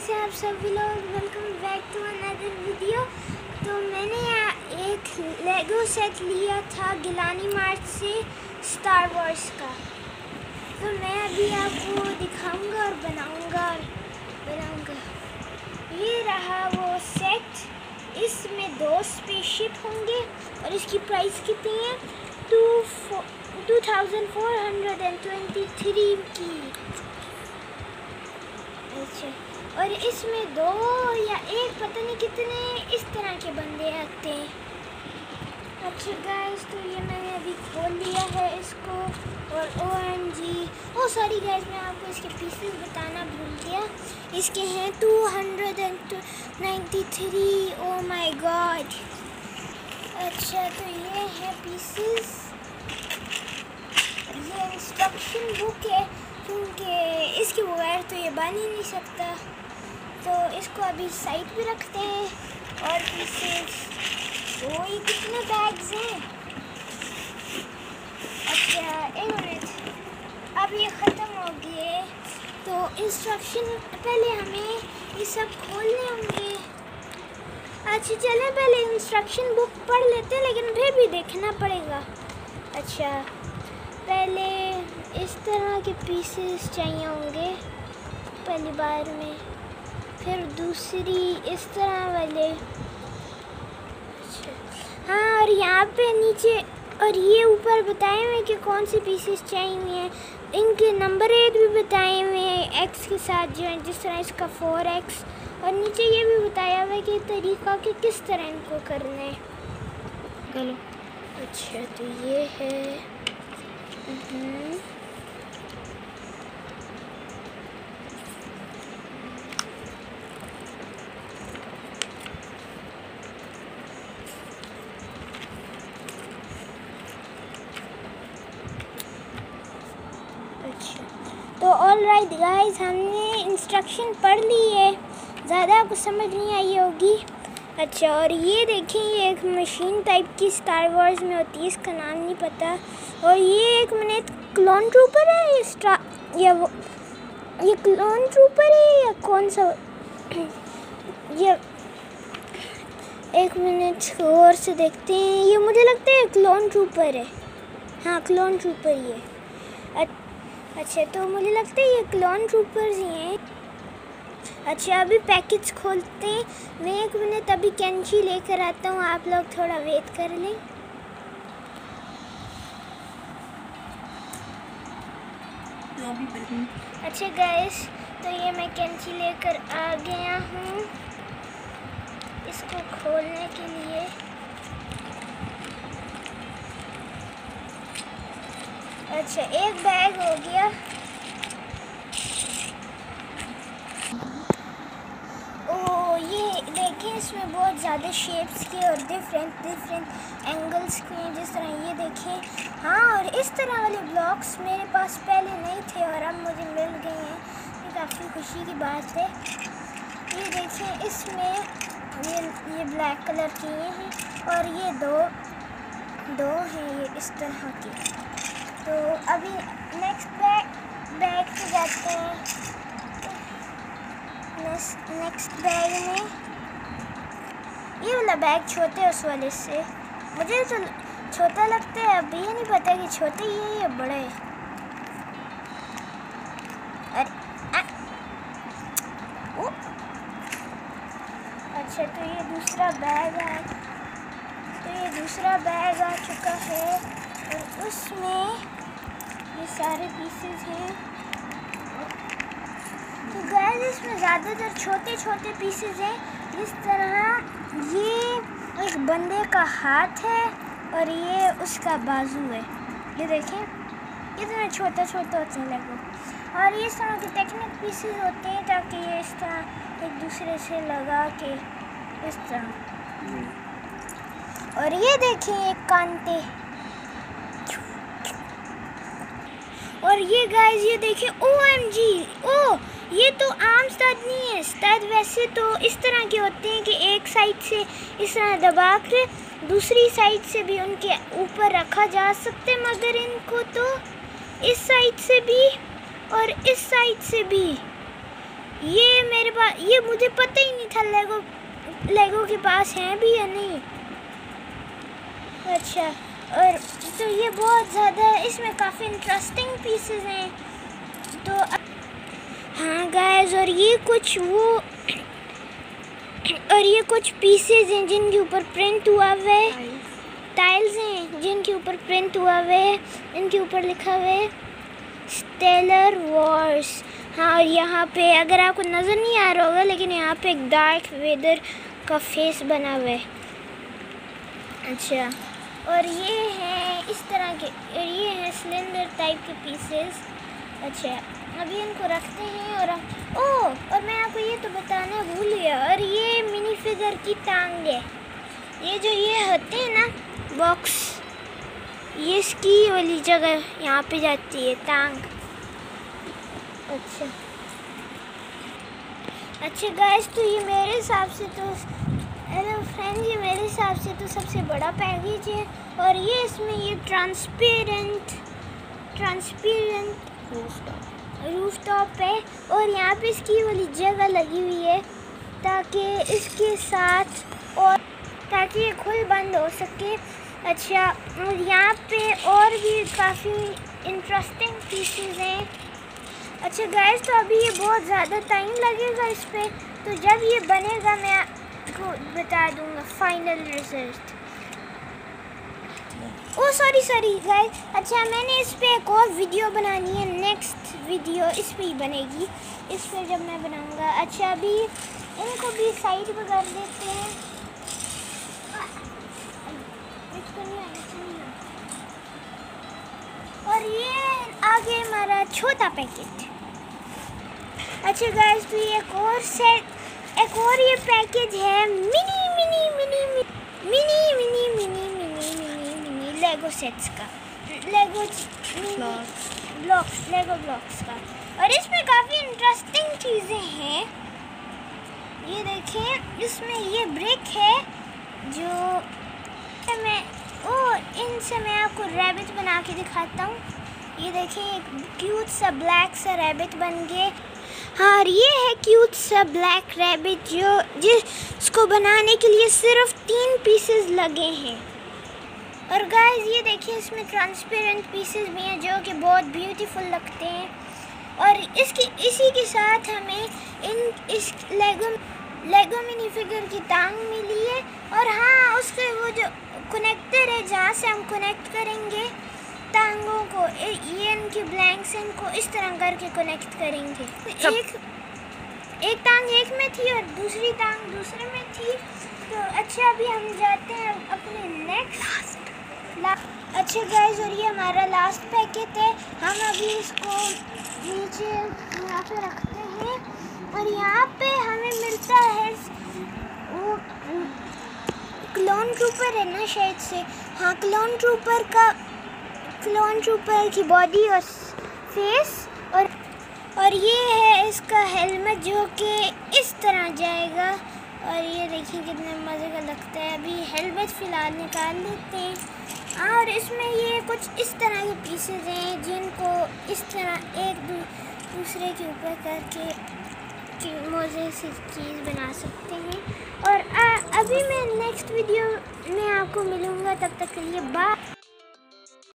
कैसे आप सभी लोग। Welcome back to another video. तो मैंने एक लेगो सेट लिया था गिलानी मार्ट से स्टार वॉर्स का। तो मैं अभी आपको दिखाऊंगा और बनाऊंगा। ये रहा वो सेट। इसमें 2 स्पेसशिप होंगे और इसकी प्राइस कितनी है 2423 की। अच्छा, और इसमें 2 या 1 पता नहीं कितने इस तरह के बंदे आते हैं। अच्छा गाइस, तो ये मैंने अभी खोल लिया है इसको। और सॉरी गाइस, मैं आपको इसके पीसेस बताना भूल गया। इसके हैं 293। Oh my God. अच्छा, तो ये है पीसेस। ये इंस्ट्रक्शन बुक है क्योंकि इसके बगैर तो ये बन ही नहीं सकता। तो इसको अभी साइड पे रखते हैं। और पीसेस, वो ये कितने बैग्स हैं। अच्छा, एक मिनट, अब ये ख़त्म हो गए। तो इंस्ट्रक्शन पहले हमें ये सब खोलने होंगे। अच्छा चलें, पहले इंस्ट्रक्शन बुक पढ़ लेते हैं, लेकिन फिर भी देखना पड़ेगा। अच्छा, पहले इस तरह के पीसेस चाहिए होंगे पहली बार में, फिर दूसरी इस तरह वाले। अच्छा हाँ, और यहाँ पे नीचे और ये ऊपर बताए हुए कि कौन से पीसेस चाहिए हैं। इनके नंबर 1 भी बताए हुए हैं एक्स के साथ, जो है जिस तरह इसका 4x। और नीचे ये भी बताया हुआ है कि तरीका कि किस तरह इनको करना है। चलो, अच्छा तो ये है। अच्छा, तो ऑल राइट गाइस, हमने इंस्ट्रक्शन पढ़ ली है। ज़्यादा कुछ समझ नहीं आई होगी। अच्छा, और ये देखें, ये एक मशीन टाइप की स्टार वॉर्स में होती है, इसका नाम नहीं पता। और ये एक मिनट, क्लोन ट्रूपर है ये क्लोन ट्रूपर है या कौन सा। ये एक मिनट और से देखते हैं। ये मुझे लगता है क्लोन ट्रूपर है। हाँ, क्लोन ट्रूपर ये। अच्छा, तो मुझे लगता है ये क्लोन ट्रूपर्स ही हैं। अच्छा, अभी पैकेट्स खोलते हैं। मैं 1 मिनट अभी कैंची लेकर आता हूँ, आप लोग थोड़ा वेट कर लें। अच्छा गाइस, तो ये मैं कैंची लेकर आ गया हूँ इसको खोलने के लिए। अच्छा, एक बैग हो गया। ओह, ये देखिए, इसमें बहुत ज़्यादा शेप्स के और डिफरेंट एंगल्स के हैं, जिस तरह ये देखें। हाँ, और इस तरह वाले ब्लॉक्स मेरे पास पहले नहीं थे और अब मुझे मिल गए हैं। ये काफ़ी खुशी की बात है। ये देखें, इसमें ये ब्लैक कलर के हैं और ये दो हैं ये इस तरह के। तो अभी नेक्स्ट बैग से जाते हैं। नेक्स्ट बैग में ये वाला बैग छोटे उस वाले से मुझे तो छोटा लगता है। अभी ये नहीं पता कि छोटे ही है या बड़े है। अच्छा, तो ये दूसरा बैग आ चुका है और उसमें ये सारे पीसेस हैं। तो गाइस, इसमें ज़्यादातर छोटे पीसेस हैं। इस तरह ये एक बंदे का हाथ है और ये उसका बाजू है। ये देखें, कितना छोटा होते हैं लगो। और ये इस तरह के टेक्निक पीसेस होते हैं ताकि ये इस तरह एक दूसरे से लगा के इस तरह। और ये देखें, एक कांटे। और ये गाइस, ये देखें, OMG, ये तो आम स्टड नहीं है। स्टड वैसे तो इस तरह के होते हैं कि एक साइड से इस तरह दबा कर दूसरी साइड से भी उनके ऊपर रखा जा सकते, मगर इनको तो इस साइड से भी और इस साइड से भी ये मेरे पास, ये मुझे पता ही नहीं था लेगो के पास हैं भी या नहीं। अच्छा, और तो ये बहुत ज़्यादा, इसमें काफ़ी इंटरेस्टिंग पीसेस हैं। तो हाँ गाइस, और ये कुछ पीसेस हैं जिनके ऊपर प्रिंट हुआ हुआ है, टाइल्स हैं जिनके ऊपर प्रिंट हुआ हुआ है, इनके ऊपर लिखा हुआ है स्टेलर वॉर्स। हाँ, और यहाँ पे अगर आपको नज़र नहीं आ रहा होगा, लेकिन यहाँ पे एक डार्थ वेदर का फेस बना हुआ है। अच्छा, और ये हैं इस तरह के, और ये हैं सिलेंडर टाइप के पीसेस। अच्छा, अभी इनको रखते हैं। और मैं आपको ये तो बताना भूल गया, और ये मिनी फिगर की टांग है। ये जो ये होते हैं ना बॉक्स, ये इसकी वाली जगह यहाँ पे जाती है टांग। अच्छा गाइस, तो ये मेरे हिसाब से तो, हेलो फ्रेंड्स, ये मेरे हिसाब से तो सबसे बड़ा पैकेज है। और ये इसमें ये ट्रांसपेरेंट रूफटॉप है, और यहाँ पे इसकी वाली जगह लगी हुई है ताकि इसके साथ, और ताकि ये खुल बंद हो सके। अच्छा, और यहाँ पे और भी काफ़ी इंटरेस्टिंग पीसेस हैं। अच्छा गाइस, तो अभी ये बहुत ज़्यादा टाइम लगेगा इस पर, तो जब ये बनेगा मैं आपको बता दूँगा final result. Oh sorry guys, अच्छा मैंने इस पर एक और वीडियो बनानी है, नेक्स्ट वीडियो इस पर ही बनेगी, इस पर जब मैं बनाऊँगा। अच्छा, अभी इनको भी साइड पर कर देते हैं। और ये आगे हमारा छोटा पैकेट। अच्छा गाइस, तो ये एक और ये पैकेज है मिनी लेगो सेट्स का, लेगो ब्लॉक्स का। और इसमें काफ़ी इंटरेस्टिंग चीज़ें हैं। ये देखें, इसमें ये ब्रिक है जो इनसे मैं आपको रैबिट बना के दिखाता हूँ। ये देखिए, एक क्यूट सा ब्लैक सा रैबिट बन गए। हाँ, और ये है क्यूट सा ब्लैक रैबिट जिसको बनाने के लिए सिर्फ 3 पीसेस लगे हैं। और गाइस, ये देखिए, इसमें ट्रांसपेरेंट पीसेस भी हैं जो कि बहुत ब्यूटीफुल लगते हैं। और इसी के साथ हमें इस लेगो मिनी फिगर की टांग मिली है। और हाँ, उसके वो जो कनेक्टर है जहाँ से हम कनेक्ट करेंगे टांगों को, ये इनकी ब्लैंक्स, इनको इस तरह करके कनेक्ट करेंगे। तो एक टांग एक में थी और दूसरी टांग दूसरे में थी। तो अच्छा, अभी हम जाते हैं अपने नेक्स्ट। अच्छा गाइस, और ये हमारा लास्ट पैकेट है। हम अभी इसको नीचे यहाँ पे रखते हैं, और यहाँ पे हमें मिलता है वो क्लोन ट्रूपर है ना शायद से, हाँ, क्लोन ट्रूपर की बॉडी और फेस, और ये है इसका हेलमेट जो कि इस तरह जाएगा। और ये देखिए कितने मज़े का लगता है। अभी हेलमेट फ़िलहाल निकाल लेते हैं। और इसमें ये कुछ इस तरह के पीसेज हैं जिनको इस तरह एक दूसरे के ऊपर करके मज़े से चीज़ बना सकते हैं। और अभी मैं नेक्स्ट वीडियो में आपको मिलूँगा, तब तक के लिए बाय।